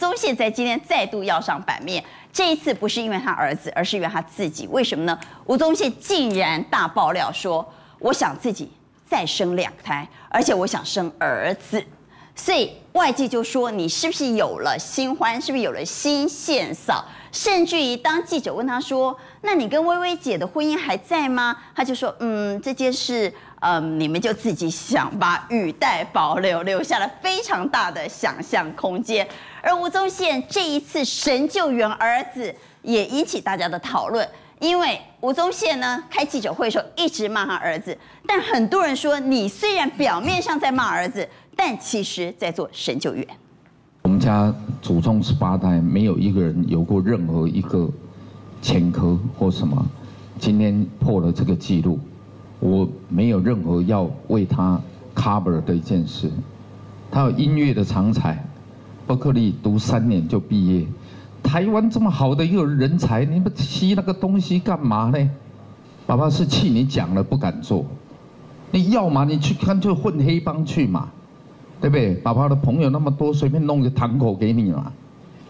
宗宪在今天再度要上版面，这一次不是因为他儿子，而是因为他自己。为什么呢？吴宗宪竟然大爆料说，我想自己再生2胎，而且我想生儿子。所以外界就说你是不是有了新欢，是不是有了新宪嫂？甚至于当记者问他说：“那你跟薇薇姐的婚姻还在吗？”他就说：“这件事，你们就自己想吧，语带保留，留下了非常大的想象空间。”而吴宗宪这一次神救援儿子，也引起大家的讨论。因为吴宗宪呢开记者会的时候一直骂他儿子，但很多人说你虽然表面上在骂儿子，但其实在做神救援。 我们家祖宗18代没有一个人有过任何一个前科或什么，今天破了这个记录，我没有任何要为他 cover 的一件事。他有音乐的长才，伯克利读3年就毕业。台湾这么好的一个人才，你们吸那个东西干嘛呢？爸爸是气你讲了不敢做，你要嘛你去干脆混黑帮去嘛，对不对？爸爸的朋友那么多，随便弄个堂口给你嘛。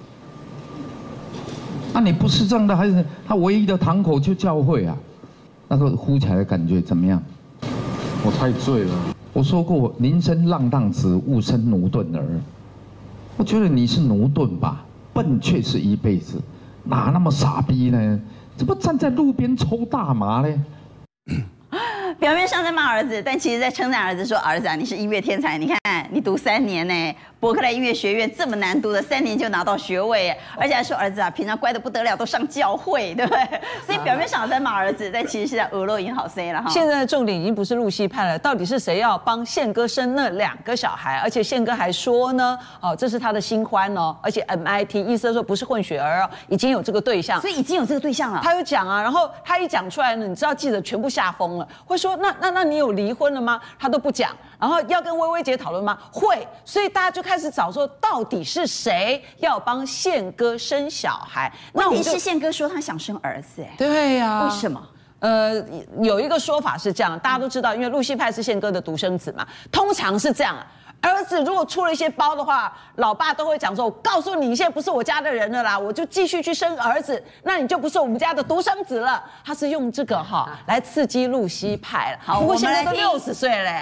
那你不是这样的，还是他唯一的堂口就教会啊？那个呼起来的感觉怎么样？ 我太醉了。 我说过，宁生浪荡子，勿生奴钝儿。我觉得你是奴钝吧？笨却是一辈子，哪那么傻逼呢？怎么站在路边抽大麻呢？ 表面上在骂儿子，但其实在称赞儿子说：“儿子啊，你是音乐天才，你看你读3年呢，伯克莱音乐学院这么难读的，3年就拿到学位，而且还说儿子啊，平常乖得不得了，都上教会，对不对？所以表面上在骂儿子，但其实是在俄罗银好 C 了哈。 现在的重点已经不是露西派了，到底是谁要帮宪哥生那2个小孩？而且宪哥还说呢，这是他的新欢哦，而且 MIT 意思说不是混血儿哦，已经有这个对象， 所以已经有这个对象了。 他有讲啊，然后他一讲出来呢，你知道记者全部吓疯了，会说那你有离婚了吗？他都不讲，然后要跟薇薇姐讨论吗？会，所以大家就开始找说到底是谁要帮宪哥生小孩？ 问题是宪哥说他想生儿子，哎， 对呀， 为什么？ 有一个说法是这样，大家都知道，因为露西派是宪哥的独生子嘛，通常是这样。儿子如果出了一些包的话，老爸都会讲说：“我告诉你，你现在不是我家的人了啦，我就继续去生儿子，那你就不是我们家的独生子了。”他是用这个来刺激露西派了。好，不过现在都60岁嘞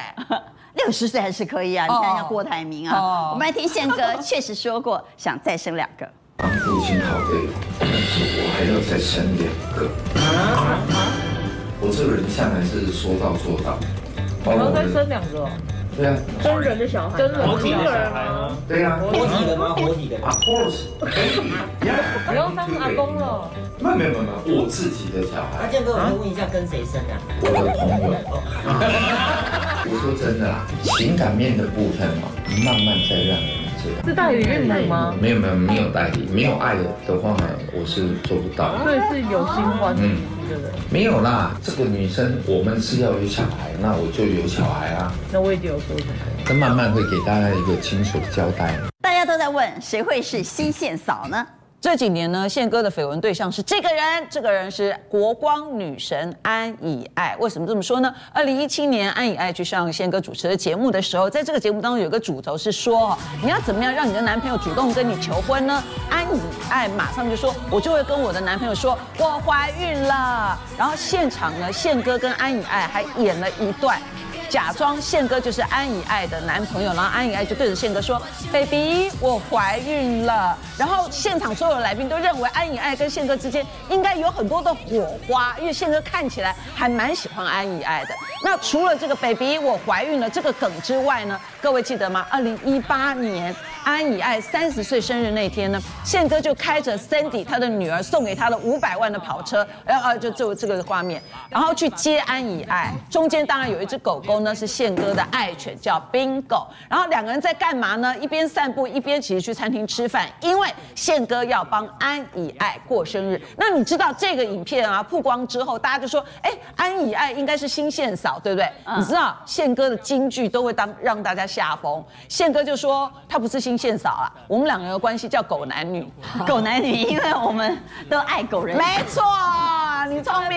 ，60岁还是可以啊。你看一下郭台铭啊，我们来听宪哥确实说过想再生2个。 当父亲好累，但是我还要再生2个。我这个人向来是说到做到。 还要再生2个？ 对啊， 真人的小孩，真人的小孩吗？ 对啊， 活体的吗？活体的 ，Of course， 可以。 不用当阿公了。 没有，我自己的小孩。 那建哥，我就问一下，跟谁生啊？ 我的朋友。我说真的啦，情感面的部分嘛，慢慢再让人知道。 是代理孕母吗？ 没有代理，没有爱的话，我是做不到。 所以是有新欢的人。 没有啦，这个女生我们是要有小孩，那我就有小孩啊。 那我已经有说什么？ 那慢慢会给大家一个清楚的交代。 大家都在问谁会是新宪嫂呢？ 这几年呢，宪哥的绯闻对象是这个人是国光女神安以爱。为什么这么说呢？2017年，安以爱去上宪哥主持的节目的时候，在这个节目当中有个主轴是说，你要怎么样让你的男朋友主动跟你求婚呢？安以爱马上就说，我就会跟我的男朋友说，我怀孕了。然后现场呢，宪哥跟安以爱还演了一段。假装宪哥就是安以爱的男朋友，然后安以爱就对着宪哥说 ：“baby， 我怀孕了。”然后现场所有的来宾都认为安以爱跟宪哥之间应该有很多的火花，因为宪哥看起来还蛮喜欢安以爱的。那除了这个 baby， 我怀孕了这个梗之外呢，各位记得吗？2018年安以爱30岁生日那天呢，宪哥就开着 Sandy 他的女儿送给他的500万的跑车，就这个画面，然后去接安以爱。中间当然有一只狗狗呢，是宪哥的爱犬，叫 Bingo。然后2个人在干嘛呢？一边散步，一边其实去餐厅吃饭，因为宪哥要帮安以爱过生日。那你知道这个影片啊曝光之后，大家就说，安以爱应该是新宪嫂，对不对？你知道宪哥的金句都会让大家吓疯。宪哥就说他不是新宪嫂啊，我们2个人的关系叫狗男女， 狗男女，因为我们都爱狗人。 没错，你聪明。 帮我叫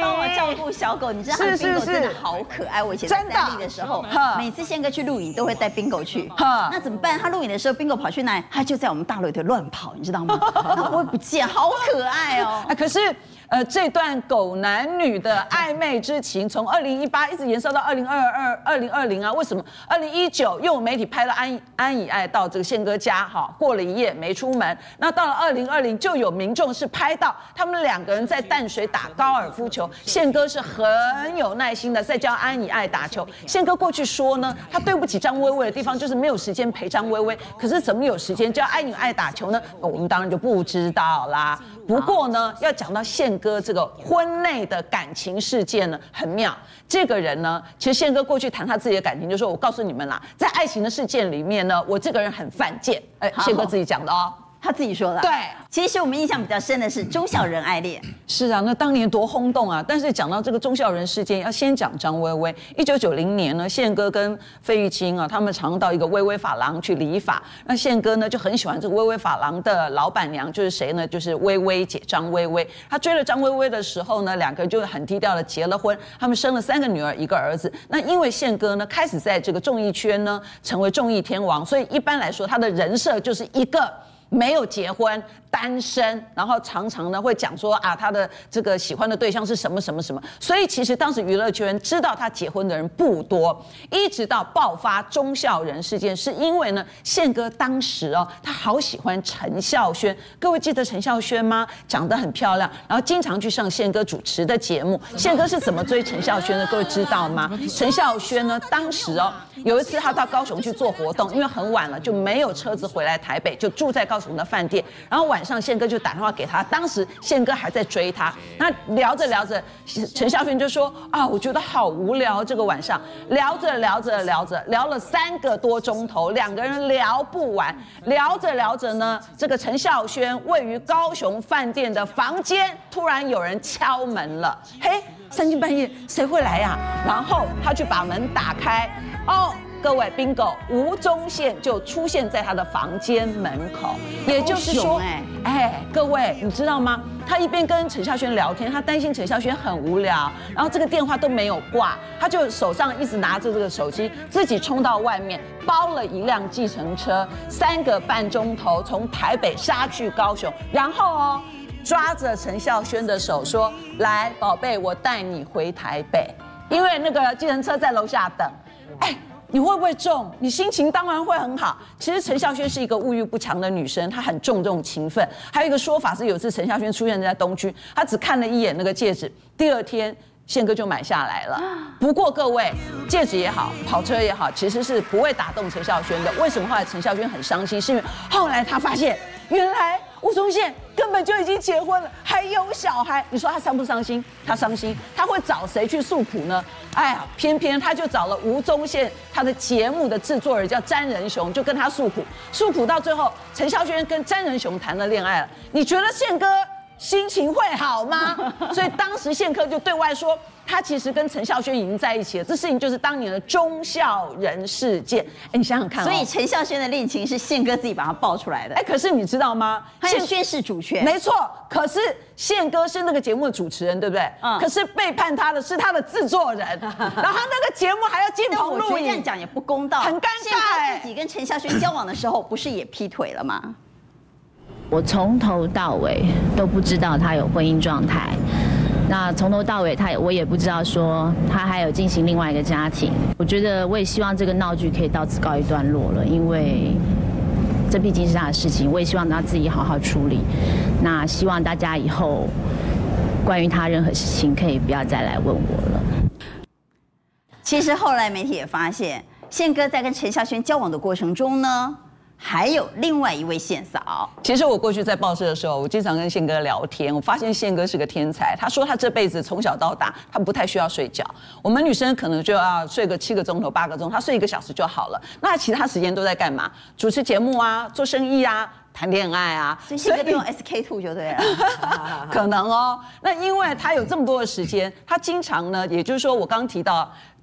顾小狗，你知道他的是 bingo 是真的好可爱。我以前在真的三立的时候哈， 每次宪哥去录影都会带 bingo 去。 哈那怎么办？他录影的时候 bingo 跑去哪里？他就在我们大楼里头乱跑，你知道吗？他不会不见，好可爱哦。 可是这段狗男女的暧昧之情，从2018一直延烧到2022、2020啊？为什么？2019又有媒体拍了安以爱到这个宪哥家，过了一夜没出门。那到了2020，就有民众是拍到他们2个人在淡水打高尔夫球，宪哥是很有耐心的在教安以爱打球。宪哥过去说呢，他对不起张薇薇的地方就是没有时间陪张薇薇，可是怎么有时间教安以爱打球呢？我们当然就不知道啦。不过呢，要讲到宪哥这个婚内的感情事件呢，很妙。这个人呢，其实宪哥过去谈他自己的感情，就说我告诉你们啦，在爱情的事件里面呢，我这个人很犯贱。宪哥自己讲的哦。 他自己说的。 对， 其实我们印象比较深的是钟孝仁爱恋。 是啊，那当年多轰动啊！但是讲到这个钟孝仁事件，要先讲张薇薇。1990年呢，宪哥跟费玉清啊，他们常到一个薇薇发廊去理发。那宪哥呢就很喜欢这个薇薇发廊的老板娘，就是谁呢？就是薇薇姐张薇薇。他追了张薇薇的时候呢，2个人就很低调的结了婚，他们生了3个女儿1个儿子。那因为宪哥呢开始在这个综艺圈呢成为综艺天王，所以一般来说他的人设就是一个没有结婚、单身，然后常常呢会讲说啊，他的这个喜欢的对象是什么什么什么，所以其实当时娱乐圈知道他结婚的人不多，一直到爆发钟孝仁事件，是因为呢，宪哥当时哦，他好喜欢陈孝萱，各位记得陈孝萱吗？长得很漂亮，然后经常去上宪哥主持的节目。宪哥是怎么追陈孝萱的？各位知道吗？陈孝萱呢，当时哦，有一次他到高雄去做活动，因为很晚了，就没有车子回来台北，就住在高雄的饭店，然后晚上宪哥就打电话给他，当时宪哥还在追他，那聊着聊着，陈孝萱就说啊，我觉得好无聊，这个晚上聊着聊了3个多钟头，2个人聊不完，聊着聊着呢，这个陈孝萱位于高雄饭店的房间突然有人敲门了，嘿，3更半夜谁会来呀？然后他去把门打开，哦。各位 bingo， 吴宗宪就出现在他的房间门口，也就是说，各位你知道吗？他一边跟陈孝萱聊天，他担心陈孝萱很无聊，然后这个电话都没有挂，他就手上一直拿着这个手机，自己冲到外面，包了一辆计程车，3个半钟头从台北杀去高雄，然后哦，抓着陈孝萱的手说：“来，宝贝，我带你回台北。”因为那个计程车在楼下等，你会不会中？你心情当然会很好。其实陈孝萱是一个物欲不强的女生，她很重这种情分。还有一个说法是，有次陈孝萱出现在东区，她只看了一眼那个戒指，第2天宪哥就买下来了。不过各位，戒指也好，跑车也好，其实是不会打动陈孝萱的。为什么后来陈孝萱很伤心？是因为后来她发现，原来吴宗宪根本就已经结婚了，还有小孩。你说他伤不伤心？他伤心。他会找谁去诉苦呢？哎呀，偏偏他就找了吴宗宪他的节目的制作人叫詹仁雄，就跟他诉苦。诉苦到最后，陈孝萱跟詹仁雄谈了恋爱了。你觉得宪哥心情会好吗？所以当时宪哥就对外说，他其实跟陈孝萱已经在一起了。这事情就是当年的钟孝仁事件。你想想看， 所以陈孝萱的恋情是宪哥自己把他爆出来的。 可是你知道吗？ 他要宣示主权。 没错，可是宪哥是那个节目的主持人，对不对？可是背叛他的是他的制作人，然后他那个节目还要进棚录影。 我觉得这样讲也不公道， 很尴尬。宪哥自己跟陈孝萱交往的时候，不是也劈腿了吗？ 我从头到尾都不知道他有婚姻状态，那从头到尾我也不知道说他还有进行另外一个家庭。我觉得我也希望这个闹剧可以到此告一段落了，因为这毕竟是他的事情，我也希望他自己好好处理。那希望大家以后关于他任何事情可以不要再来问我了。 其实后来媒体也发现，宪哥在跟陈孝萱交往的过程中呢，还有另外一位宪嫂。 其实我过去在报社的时候，我经常跟宪哥聊天，我发现宪哥是个天才。他说他这辈子从小到大，他不太需要睡觉。我们女生可能就要睡个7个钟头、8个钟头，他睡1个小时就好了。那其他时间都在干嘛？主持节目啊，做生意啊，谈恋爱啊。 所以宪哥都用 SK2 就对了。 可能哦。那因为他有这么多的时间，他经常呢，也就是说我刚刚提到。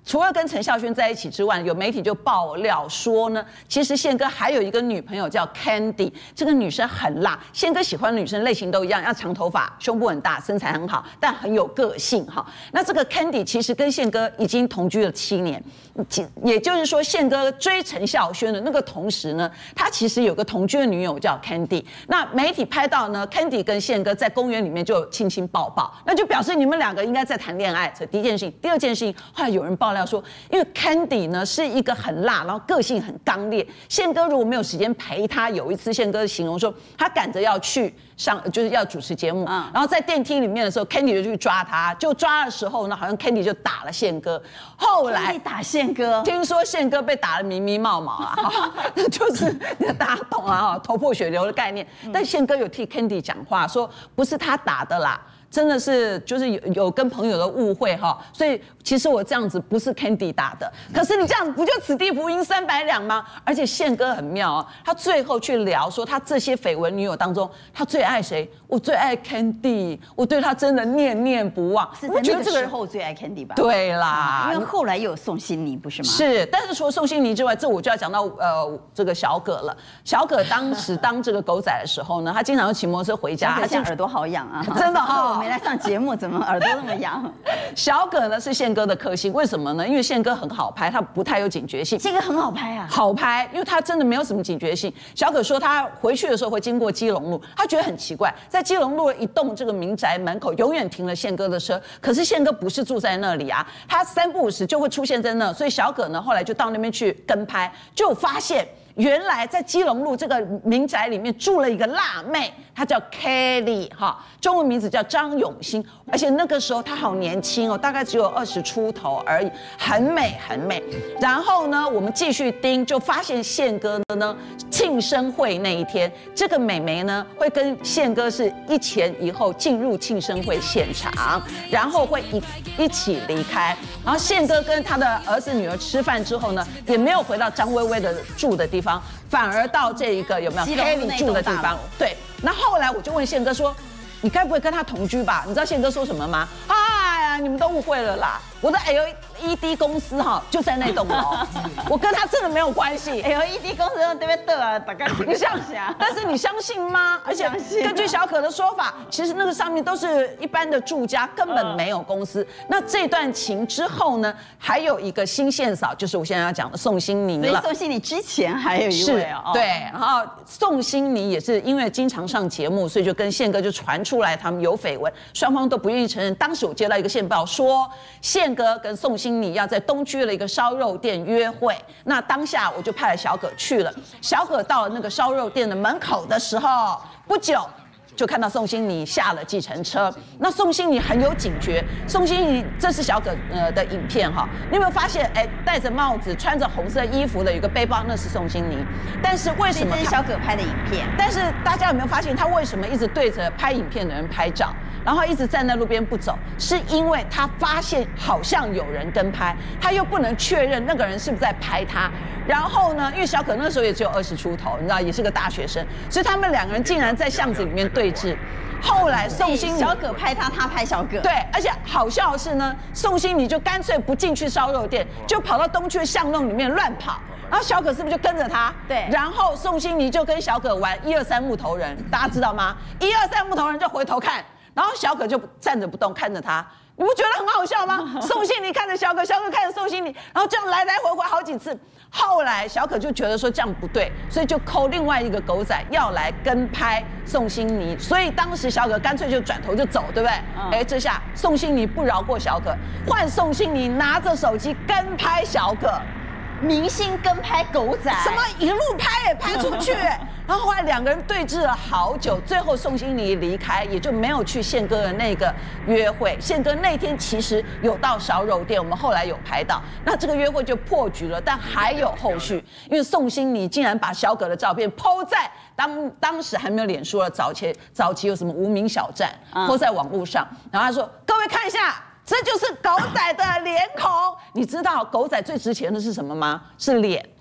除了跟陈孝萱在一起之外，有媒体就爆料说呢，其实宪哥还有一个女朋友叫 Candy， 这个女生很辣。宪哥喜欢的女生类型都一样，要长头发、胸部很大、身材很好，但很有个性哈。那这个 Candy 其实跟宪哥已经同居了7年，也就是说，宪哥追陈孝萱的那个同时呢，他其实有个同居的女友叫 Candy。那媒体拍到呢 ，Candy 跟宪哥在公园里面就亲亲抱抱，那就表示你们2个应该在谈恋爱。这第一件事情，第二件事情，后来有人爆料说，因为 Candy 呢是一个很辣，然后个性很刚烈。宪哥如果没有时间陪他，有一次宪哥形容说，他赶着要去就是要主持节目，然后在电梯里面的时候 ，Candy 就去抓他，就抓的时候呢，好像 Candy 就打了宪哥。后来打宪哥， 听说宪哥被打得迷迷冒冒啊，就是大家懂啊，头破血流的概念。但宪哥有替 Candy 讲话，说不是他打的啦。真的是就是有跟朋友的误会哈，所以其实我这样子不是 Candy 打的，可是你这样不就此地无银300两吗？而且宪哥很妙啊，他最后去聊说他这些绯闻女友当中，他最爱谁？我最爱 Candy， 我对他真的念念不忘。 是在那个时候最爱 Candy 吧？ 对啦， 因为后来又有宋欣妮不是吗？ 是，但是除了宋欣妮之外，这我就要讲到这个小葛了。小葛当时当这个狗仔的时候呢，他经常骑摩托车回家， 他现在耳朵好痒啊， 真的哈。 我没来上节目，怎么耳朵那么痒？ 小葛呢是宪哥的克星，为什么呢？因为宪哥很好拍，他不太有警觉性。 这个很好拍啊， 好拍，因为他真的没有什么警觉性。小葛说他回去的时候会经过基隆路，他觉得很奇怪，在基隆路一栋这个民宅门口永远停了宪哥的车，可是宪哥不是住在那里啊，他3不5时就会出现在那，所以小葛呢后来就到那边去跟拍，就发现。原来在基隆路这个民宅里面住了一个辣妹，她叫 Kelly 哈，中文名字叫张永欣，而且那个时候她好年轻哦，大概只有20出头而已，很美很美。然后呢，我们继续盯，就发现宪哥呢庆生会那一天，这个美眉呢会跟宪哥是一前一后进入庆生会现场，然后会一起离开。然后宪哥跟他的儿子女儿吃饭之后呢，也没有回到张薇薇的住的地方。反而到这一个有没有 Kelly 住的地方？对，那后来我就问宪哥说：“你该不会跟他同居吧？”你知道宪哥说什么吗？哎呀，你们都误会了啦！我的 LED 公司哈就在那栋楼，我跟他真的没有关系。 LED 公司对不对啊？大概你相信？但是你相信吗？而且根据小可的说法，其实那个上面都是一般的住家，根本没有公司。那这段情之后呢，还有一个新线嫂，就是我现在要讲的宋欣妮了。 所以宋欣妮之前还有一位哦， 对，然后宋欣妮也是因为经常上节目，所以就跟宪哥就传出来他们有绯闻，双方都不愿意承认。当时我接到一个线报说，宪哥跟宋欣妮要在东区的一个烧肉店约会，那当下我就派了小葛去了。小葛到了那个烧肉店的门口的时候，不久就看到宋欣妮下了计程车。那宋欣妮很有警觉，宋欣妮这是小葛的影片哈，你有没有发现？哎，戴着帽子，穿着红色衣服的有个背包，那是宋欣妮。但是为什么？ 这是小葛拍的影片。 但是大家有没有发现，他为什么一直对着拍影片的人拍照？然后一直站在路边不走，是因为他发现好像有人跟拍，他又不能确认那个人是不是在拍他。然后呢，因为小可那时候也只有20出头，你知道，也是个大学生，所以他们2个人竟然在巷子里面对峙。后来宋欣妮小葛拍他，他拍小葛。 对，而且好笑的是呢，宋欣妮就干脆不进去烧肉店，就跑到东区的巷弄里面乱跑。然后小葛是不是就跟着他？ 对。 然后宋欣妮就跟小葛玩1、2、3木头人，大家知道吗？1、2、3木头人就回头看。然后小葛就站着不动看着他，你不觉得很好笑吗？宋欣妮看着小葛，小葛看着宋欣妮，然后这样来来回回好几次。后来小葛就觉得说这样不对，所以就扣另外一个狗仔要来跟拍宋欣妮，所以当时小葛干脆就转头就走，对不对？哎，这下宋欣妮不饶过小葛，换宋欣妮拿着手机跟拍小葛。 明星跟拍狗仔， 什么一路拍也拍出去，然后后来2个人对峙了好久，最后宋欣妮离开，也就没有去宪哥的那个约会。宪哥那天其实有到烧肉店，我们后来有拍到，那这个约会就破局了，但还有后续，因为宋欣妮竟然把小葛的照片 po 在当时还没有脸书了，早期有什么无名小站 po 在网络上，然后他说各位看一下。这就是狗仔的脸孔，你知道狗仔最值钱的是什么吗？是脸，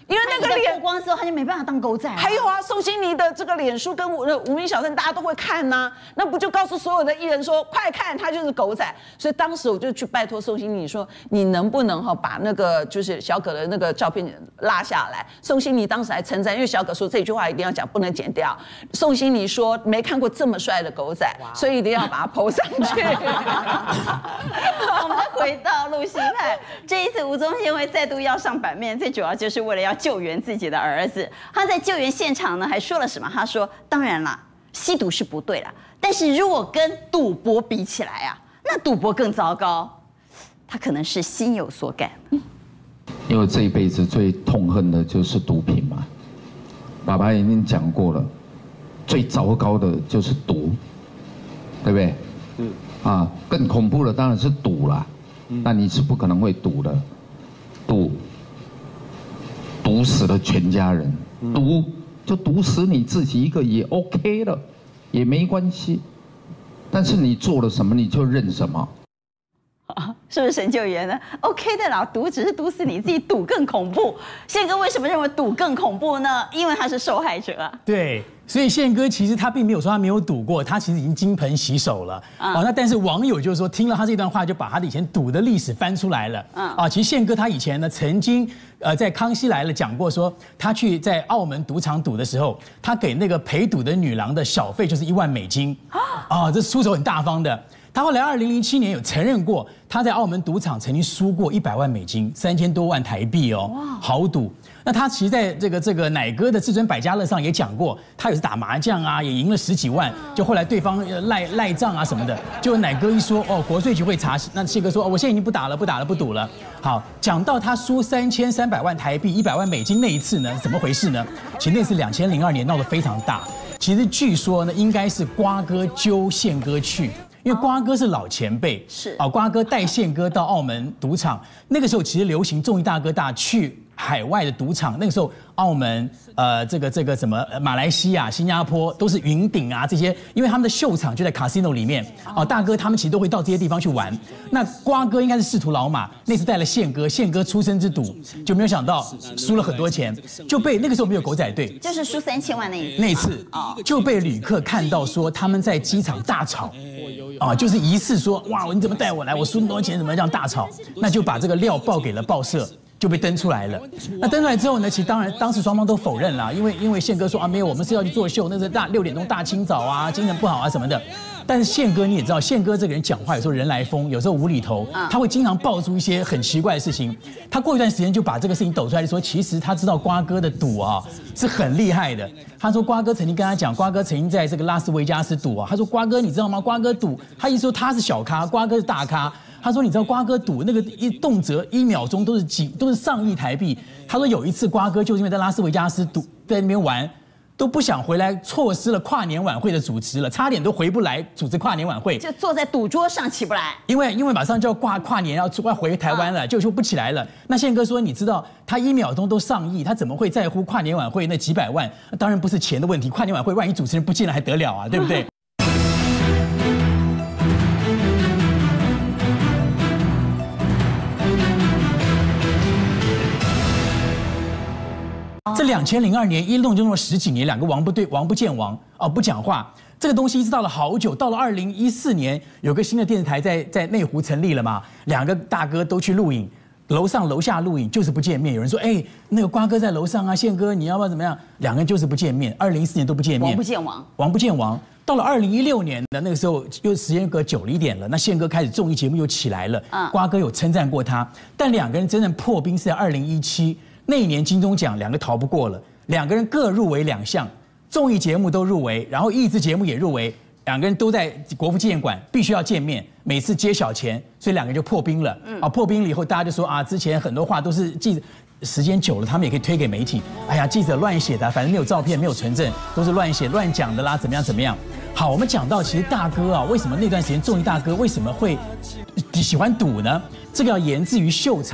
因为那个脸曝光之后，他就没办法当狗仔。 还有啊，宋欣妮的这个脸书跟无名小站，大家都会看呐、那不就告诉所有的艺人说，快看，他就是狗仔。所以当时我就去拜托宋欣妮说，你能不能把那个就是小葛的那个照片拉下来？宋欣妮当时还称赞，因为小葛说这句话一定要讲，不能剪掉。宋欣妮说没看过这么帅的狗仔，所以一定要把它 po 上去。 我们再回到陆熙派，这一次吴宗宪会再度要上版面，最主要就是为了要救援自己的儿子。他在救援现场呢，还说了什么？他说：“当然啦，吸毒是不对啦，但是如果跟赌博比起来啊，那赌博更糟糕。他可能是心有所感。 因为这一辈子最痛恨的就是毒品嘛。爸爸已经讲过了，最糟糕的就是毒，对不对？啊，更恐怖的当然是赌啦。那你是不可能会赌的，赌死了全家人，赌就赌死你自己一个也 OK 了，也没关系。但是你做了什么，你就认什么。” 是不是神救援呢 ？OK 的啦，赌只是赌死你自己，赌更恐怖。宪哥为什么认为赌更恐怖呢？因为他是受害者啊。 对，所以宪哥其实他并没有说他没有赌过，他其实已经金盆洗手了。那但是网友就是说听了他这段话，就把他的以前赌的历史翻出来了。其实宪哥他以前呢曾经在康熙来了讲过说，他去在澳门赌场赌的时候，他给那个陪赌的女郎的小费就是1万美金。这出手很大方的。他后来2007年有承认过，他在澳门赌场曾经输过100万美金，3000多万台币哦，豪赌。那他其实在这个乃哥的至尊百家乐上也讲过，他有时打麻将啊，也赢了10几万，就后来对方赖账啊什么的，就乃哥一说国税局会查，那宪哥说我现在已经不打了，不赌了。好，讲到他输3300万台币100万美金那一次呢，怎么回事呢？其实那次2002年闹得非常大，其实据说呢应该是瓜哥揪宪哥去。因为瓜哥是老前辈， 是瓜哥带宪哥到澳门赌场，那个时候其实流行综艺大哥大去海外的赌场，那个时候澳门这个什么马来西亚、新加坡都是云顶啊这些，因为他们的秀场就在 casino 里面大哥他们其实都会到这些地方去玩。那瓜哥应该是仕途老马，那次带了宪哥出生之赌，就没有想到输了很多钱，就被那个时候没有狗仔队， 就是输3000万那一次就被旅客看到说他们在机场大吵。就是疑似说哇，你怎么带我来？我输那么多钱，怎么这样大吵？那就把这个料报给了报社，就被登出来了。那登出来之后呢，其实当时双方都否认了，因为宪哥说没有，我们是要去做秀，那是6点钟大清早啊，精神不好啊什么的。但是宪哥你也知道，宪哥这个人讲话有时候人来疯，有时候无厘头，他会经常爆出一些很奇怪的事情。他过一段时间就把这个事情抖出来，就说其实他知道瓜哥的赌是很厉害的。他说瓜哥曾经跟他讲，瓜哥曾经在这个拉斯维加斯赌他说瓜哥你知道吗？瓜哥赌，他一说他是小咖，瓜哥是大咖。他说你知道瓜哥赌那个动辄1秒钟都是上亿台币。他说有一次瓜哥就是因为在拉斯维加斯赌，在那边玩。都不想回来，错失了跨年晚会的主持了，差点都回不来主持跨年晚会， 就坐在赌桌上起不来， 因为马上就要跨年要回台湾了，就不起来了。那宪哥说，你知道他1秒钟都上亿，他怎么会在乎跨年晚会那几百万？当然不是钱的问题，跨年晚会万一主持人不见了还得了啊，对不对？这2002年一弄就弄了10几年，两个王不见王不讲话，这个东西一直到了好久，到了2014年，有个新的电视台在内湖成立了嘛，两个大哥都去录影，楼上楼下录影就是不见面。有人说，那个瓜哥在楼上啊，宪哥你要不要怎么样？两个人就是不见面，2014年都不见面，王不见王。到了2016年的那个时候，又时间隔久了一点了，那宪哥开始综艺节目又起来了，瓜哥有称赞过他，但两个人真正破冰是在2017。那一年金钟奖两个逃不过了，两个人各入围2项，综艺节目都入围，然后益智节目也入围，两个人都在国父纪念馆必须要见面，每次接小钱，所以两个人就破冰了。破冰了以后，大家就说之前很多话都是记者，时间久了他们也可以推给媒体。哎呀，记者乱写的，反正没有照片，没有存证，都是乱写乱讲的啦，怎么样？好，我们讲到其实大哥为什么那段时间综艺大哥为什么会喜欢赌呢？这个要源自于秀场。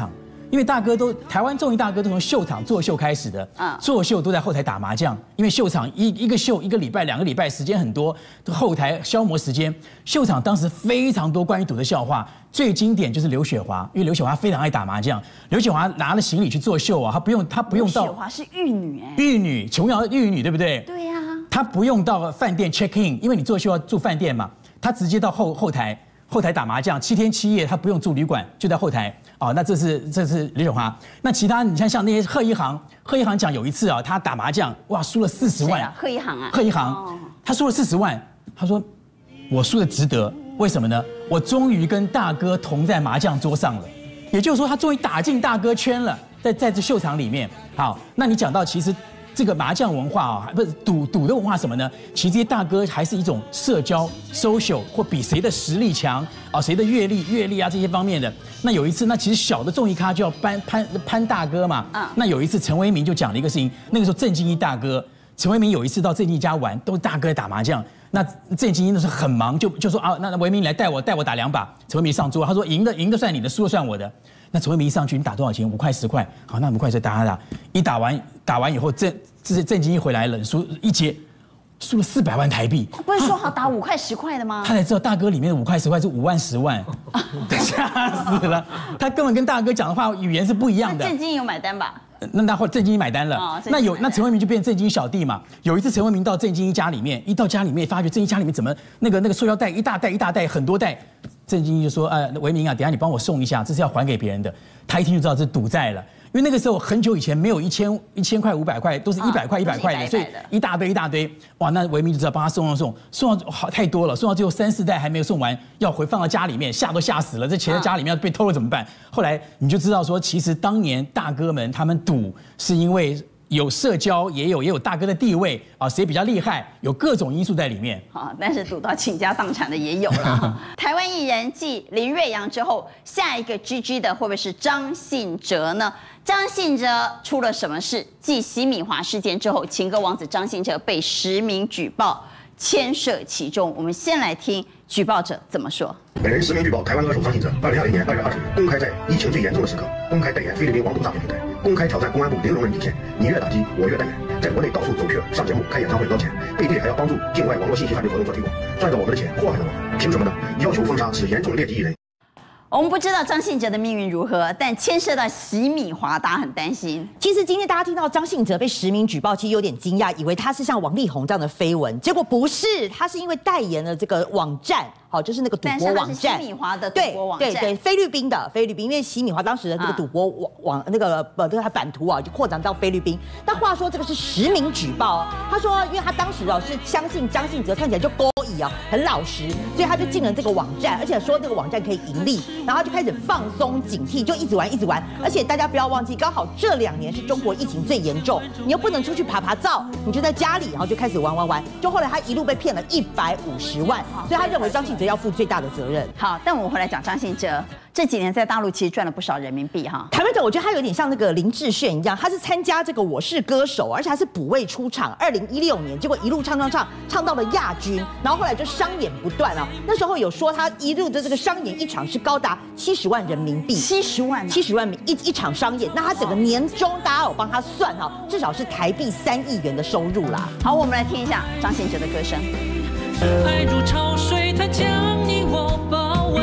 因为大哥台湾综艺大哥都从秀场作秀开始的，作秀都在后台打麻将，因为秀场一个秀1个礼拜2个礼拜时间很多，后台消磨时间。秀场当时非常多关于赌的笑话，最经典就是刘雪华，因为刘雪华非常爱打麻将，刘雪华拿了行李去作秀啊，她不用到。 刘雪华是玉女哎， 玉女琼瑶玉女对不对？ 对呀， 她不用到饭店 check in， 因为你作秀要住饭店嘛，她直接到后台打麻将，7天7夜，她不用住旅馆，就在后台。哦，那这是刘雪华。那其他你像那些贺一航讲有一次啊，他打麻将哇输了40万。 贺一航啊？ 贺一航，他输了40万，他说我输的值得，为什么呢？我终于跟大哥同在麻将桌上了，也就是说他终于打进大哥圈了，在这秀场里面。好，那你讲到其实。这个麻将文化啊，不是赌的文化什么呢？其实这些大哥还是一种社交 social 或比谁的实力强啊，谁的阅历啊这些方面的。那有一次，那其实小的综艺咖就要攀大哥嘛。那有一次陈为民就讲了一个事情，那个时候郑经一大哥，陈为民有一次到郑经一家玩，都是大哥在打麻将。那郑经一那时候很忙，就说啊，那为民来带我打2把。陈为民上桌，他说赢的算你的，输的算我的。那陈为民一上去，你打多少钱？5块10块。好，那5块再打。一打完以后，郑经一回来了，输一节，输了400万台币。 不是说好打5块10块的吗？ 他才知道大哥里面的5块10块是5万10万，吓死了。他根本跟大哥讲的话语言是不一样的。 郑经一有买单吧？ 那后郑经一买单了。那陈为民就变郑经一小弟嘛。有一次陈为民到郑经一家里面，一到家里面发觉郑经一家里面怎么那个塑料袋一大袋很多袋。郑经一就说：“为民啊，等一下你帮我送一下，这是要还给别人的。”他一听就知道这是赌债了，因为那个时候很久以前没有1000块500块，都是100块100块的，所以一大堆。哇，那为民就知道帮他送到好太多了，送到最后3、4袋还没有送完，要放到家里面，吓死了，这钱在家里面要被偷了怎么办？后来你就知道说，其实当年大哥们他们赌是因为。有社交，也有大哥的地位啊，谁比较厉害，有各种因素在里面。 好，但是赌到倾家荡产的也有了。台湾艺人继林瑞阳之后，下一个 GG 的会不会是张信哲呢？张信哲出了什么事？继洗米华事件之后，情歌王子张信哲被实名举报，牵涉其中。我们先来听举报者怎么说。 本人实名举报台湾歌手张信哲，2020年2月20日公开在疫情最严重的时刻，公开代言菲律宾网赌诈骗平台，公开挑战公安部零容忍底线，你越打击我越代言，在国内到处走穴、上节目、开演唱会捞钱，背地里还要帮助境外网络信息犯罪活动做推广，赚着我们的钱，祸害了我们，凭什么呢？要求封杀此严重劣迹艺人。 我们不知道张信哲的命运如何，但牵涉到洗米华，大家很担心。 其实今天大家听到张信哲被实名举报，其实有点惊讶，以为他是像王力宏这样的绯闻，结果不是，他是因为代言了这个网站。好，就是那个赌博网站， 洗米华的赌博网站， 对，菲律宾，因为洗米华当时的这个赌博网那个他版图啊，就扩展到菲律宾。但话说这个是实名举报，他说，因为他当时是相信张信哲看起来就勾引啊，很老实，所以他就进了这个网站，而且说这个网站可以盈利，然后就开始放松警惕，就一直玩，而且大家不要忘记，刚好这2年是中国疫情最严重，你又不能出去爬照，你就在家里，然后就开始玩，就后来他一路被骗了150万，所以他认为张信哲要负最大的责任。 好，但我们回来讲张信哲这几年在大陆其实赚了不少人民币哈。 台湾者，我觉得他有点像那个林志炫一样，他是参加这个《我是歌手》，而且他是补位出场，2016年，结果一路唱到了亚军，然后后来就商演不断啊。那时候有说他一路的这个商演一场是高达70万人民币 ，70万一场商演，那他整个年终大家有帮他算哈，至少是台币3亿元的收入啦。 好，我们来听一下张信哲的歌声。 爱如潮水，它将你我包围。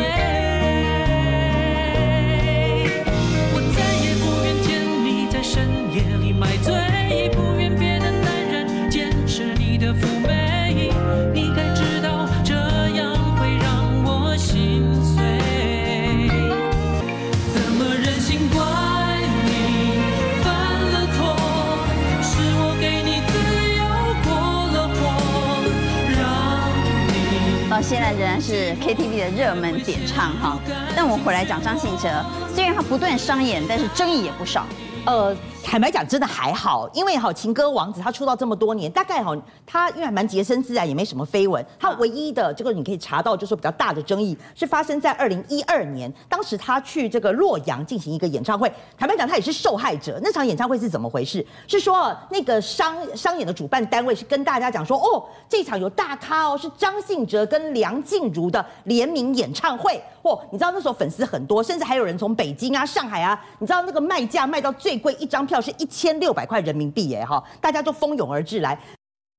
我再也不愿见你在深夜里买醉，不愿别的男人见识你的妩媚。你该知道，这样会让我心碎。怎么忍心怪你犯了错？是我给你自由过了火。 到现在仍然是 KTV 的热门点唱哈，但我们回来讲张信哲，虽然他不断商演，但是争议也不少。 坦白讲，真的还好，因为情歌王子他出道这么多年，大概他因为还蛮洁身自爱，也没什么绯闻。他唯一的这个你可以查到，就是比较大的争议是发生在2012年，当时他去这个洛阳进行一个演唱会。坦白讲，他也是受害者。那场演唱会是怎么回事？是说那个商演的主办单位是跟大家讲说，哦，这场有大咖哦，是张信哲跟梁静茹的联名演唱会。你知道那时候粉丝很多，甚至还有人从北京啊、上海啊，你知道那个卖价卖到最贵，一张票是1600块人民币耶哈，大家就蜂拥而至来。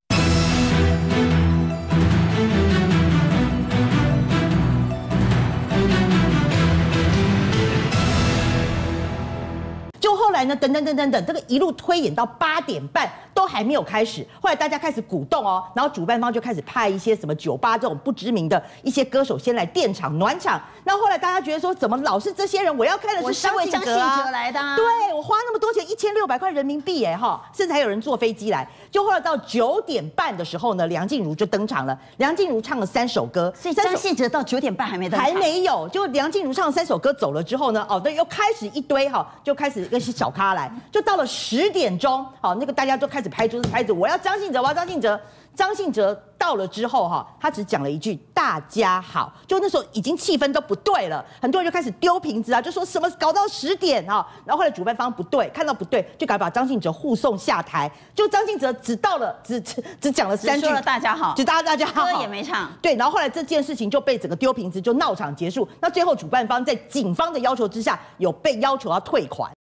就后来呢，等，这个一路推演到8点半都还没有开始。后来大家开始鼓动哦，然后主办方就开始派一些什么酒吧这种不知名的一些歌手先来垫场暖场。那后来大家觉得说，怎么老是这些人？我要看的是张信哲来的、啊。 对，我花那么多钱，1600块人民币哎哈，甚至还有人坐飞机来。就后来到9点半的时候呢，梁静茹就登场了。梁静茹唱了3首歌， 所以张信哲到9点半还没登场， 还没有。就梁静茹唱了3首歌走了之后呢，对，又开始一堆就开始一些小咖来，就到了10点钟，那个大家就开始拍桌子拍子，我要张信哲，我要张信哲。张信哲到了之后他只讲了一句大家好，就那时候已经气氛都不对了，很多人就开始丢瓶子啊，就说什么搞到10点然后后来主办方不对，看到不对就赶快把张信哲护送下台，就张信哲只讲了3句， 说了大家好， 只大家好， 歌也没唱。 对，然后后来这件事情就被整个丢瓶子就闹场结束，那最后主办方在警方的要求之下有被要求要退款。